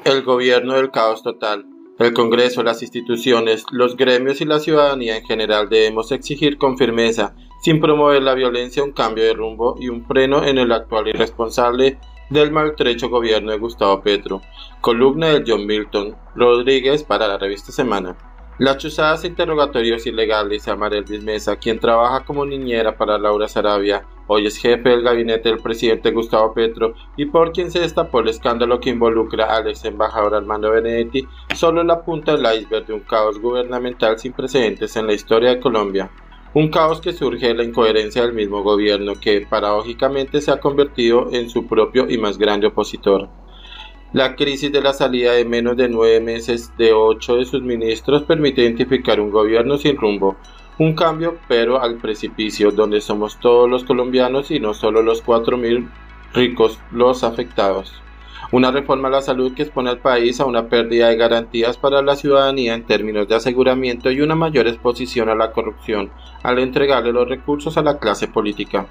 El gobierno del caos total. El Congreso, las instituciones, los gremios y la ciudadanía en general debemos exigir con firmeza, sin promover la violencia, un cambio de rumbo y un freno en el actual irresponsable del maltrecho gobierno de Gustavo Petro. Columna de John Milton Rodríguez para la revista Semana. Las chuzadas e interrogatorios ilegales a Amarelvis Mesa, quien trabaja como niñera para Laura Sarabia, hoy es jefe del gabinete del presidente Gustavo Petro y por quien se destapó el escándalo que involucra al ex embajador Armando Benedetti, solo es la punta del iceberg de un caos gubernamental sin precedentes en la historia de Colombia. Un caos que surge de la incoherencia del mismo gobierno que, paradójicamente, se ha convertido en su propio y más grande opositor. La crisis de la salida de menos de 9 meses de 8 de sus ministros permite identificar un gobierno sin rumbo, un cambio pero al precipicio, donde somos todos los colombianos y no solo los 4.000 ricos los afectados. Una reforma a la salud que expone al país a una pérdida de garantías para la ciudadanía en términos de aseguramiento y una mayor exposición a la corrupción al entregarle los recursos a la clase política.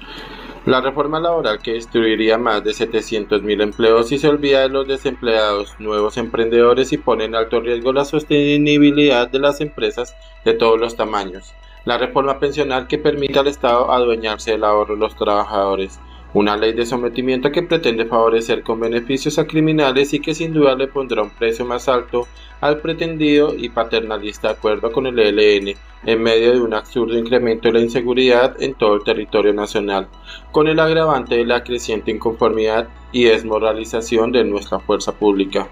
La reforma laboral que destruiría más de 700.000 empleos y se olvida de los desempleados, nuevos emprendedores y pone en alto riesgo la sostenibilidad de las empresas de todos los tamaños. La reforma pensional que permite al Estado adueñarse del ahorro de los trabajadores. Una ley de sometimiento que pretende favorecer con beneficios a criminales y que sin duda le pondrá un precio más alto al pretendido y paternalista acuerdo con el ELN, en medio de un absurdo incremento de la inseguridad en todo el territorio nacional, con el agravante de la creciente inconformidad y desmoralización de nuestra fuerza pública.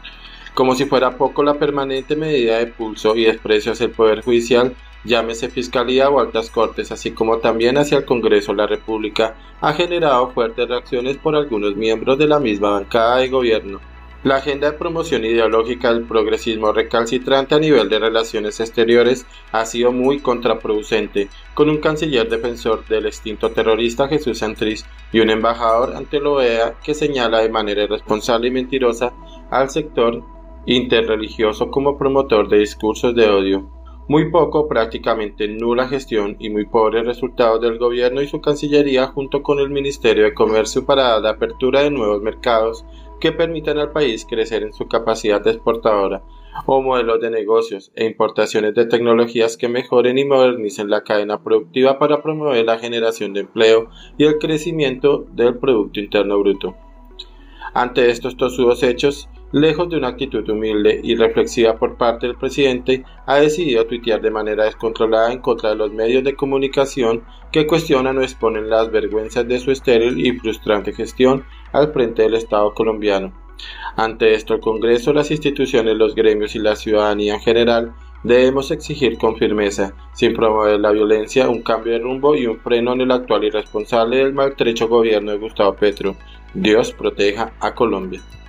Como si fuera poco, la permanente medida de pulso y desprecio hacia el Poder Judicial, llámese Fiscalía o Altas Cortes, así como también hacia el Congreso de la República, ha generado fuertes reacciones por algunos miembros de la misma bancada de gobierno. La agenda de promoción ideológica del progresismo recalcitrante a nivel de relaciones exteriores ha sido muy contraproducente, con un canciller defensor del extinto terrorista Jesús Santrich y un embajador ante la OEA que señala de manera irresponsable y mentirosa al sector interreligioso como promotor de discursos de odio. Muy poco, prácticamente nula gestión y muy pobres resultados del gobierno y su cancillería junto con el Ministerio de Comercio para la apertura de nuevos mercados que permitan al país crecer en su capacidad exportadora o modelos de negocios e importaciones de tecnologías que mejoren y modernicen la cadena productiva para promover la generación de empleo y el crecimiento del Producto Interno Bruto. Ante estos tosudos hechos, lejos de una actitud humilde y reflexiva por parte del presidente, ha decidido tuitear de manera descontrolada en contra de los medios de comunicación que cuestionan o exponen las vergüenzas de su estéril y frustrante gestión al frente del Estado colombiano. Ante esto, el Congreso, las instituciones, los gremios y la ciudadanía en general debemos exigir con firmeza, sin promover la violencia, un cambio de rumbo y un freno en el actual irresponsable del maltrecho gobierno de Gustavo Petro. Dios proteja a Colombia.